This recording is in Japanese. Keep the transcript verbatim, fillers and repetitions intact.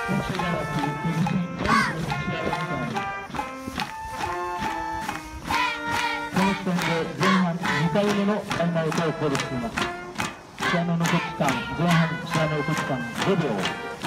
にかいめのタイムアウトをコールしています。試合の残り時間、前半試合の残り時間ごびょう。